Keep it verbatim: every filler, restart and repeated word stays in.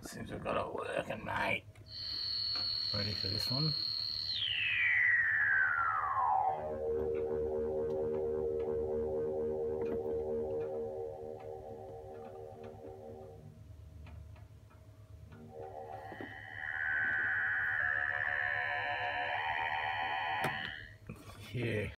Seems we've got it working, mate. Ready for this one? Yeah.